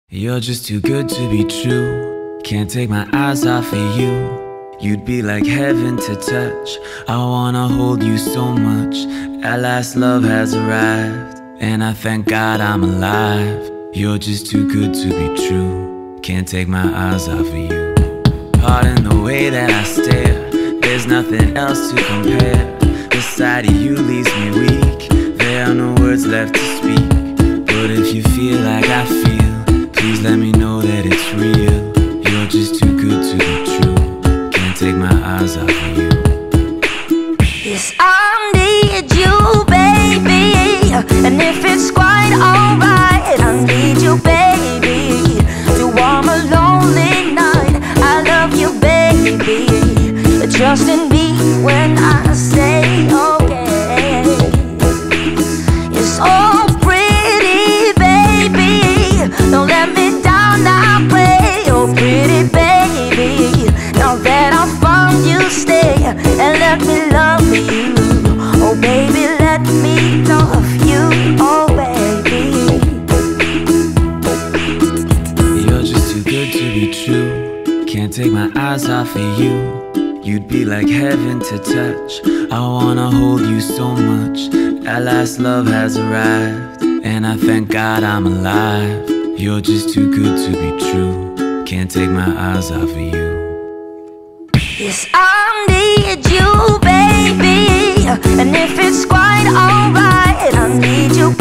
You're just too good to be true. Can't take my eyes off of you. You'd be like heaven to touch. I wanna hold you so much. At last love has arrived, and I thank God I'm alive. You're just too good to be true. Can't take my eyes off of you. Pardon the way that I stare. There's nothing else to compare. The sight of you leaves me weak. There are no words left to speak. But if you feel like I feel, please let me know that it's real. You're just too good to be true. Can't take my eyes off of you. Yes, I need you, baby. And if it's quite alright, I need you, baby, to warm a lonely night. I love you, baby. Trust in me when I say okay. You're so pretty, baby. Don't let me down, I pray. Oh, pretty baby, now that I found you, stay and let me love you. Oh, baby, let me love you. Oh, baby. You're just too good to be true. Can't take my eyes off of you. You'd be like heaven to touch. I wanna hold you so much. At last love has arrived, and I thank God I'm alive. You're just too good to be true. Can't take my eyes off of you. Yes, I need you, baby. And if it's quite alright, I need you,